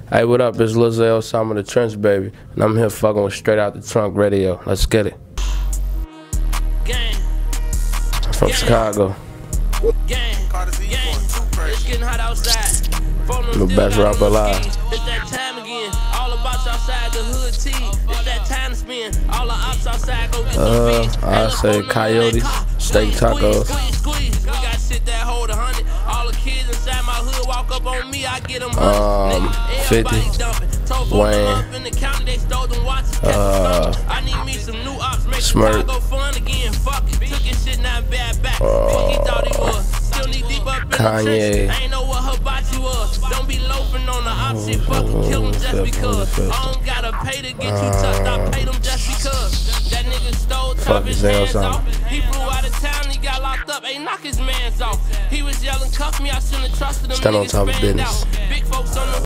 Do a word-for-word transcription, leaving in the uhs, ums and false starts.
Hey, what up? It's Lil Zay Osama, the Trench Baby, and I'm here fucking with Straight Out the Trunk Radio. Let's get it. Gang. I'm from Gang. Chicago. Gang. Gang. It's getting hot outside. I'm the best rapper alive. It's that time again. All about outside the hood T. It's that time to spend. All the ops outside go get Uh, the fees. I say coyotes, steak tacos. Squeeze, squeeze. We got shit that hold a hundred. All the kids inside my hood walk up on me, I get them Um, fifty, Wayne, uh, Smirk, uh, Kanye. I ain't know what her body was. Don't be loafing on the op shit, fucking kill him just because. I don't gotta pay to get you touched, I paid him just because. That nigga stole top his hands off. He flew out of town, he got locked up, ain't knock his mans off. He was yelling, cuff me, I shouldn't have trusted him. Stand on top of business. Big folks on the